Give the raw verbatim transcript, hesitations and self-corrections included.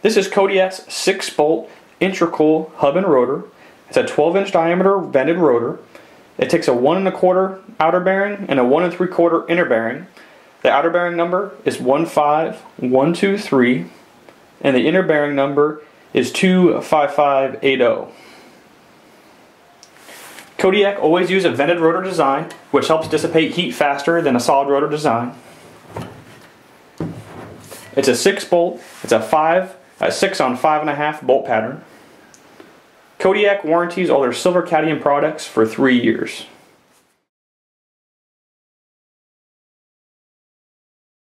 This is Kodiak's six bolt integral hub and rotor. It's a twelve inch diameter vented rotor. It takes a one and a quarter outer bearing and a one and three quarter inner bearing. The outer bearing number is one five one two three and the inner bearing number is two five five eight zero. Kodiak always uses a vented rotor design, which helps dissipate heat faster than a solid rotor design. It's a six bolt. It's a five, a six on five and a half bolt pattern. Kodiak warranties all their silver cadmium products for three years.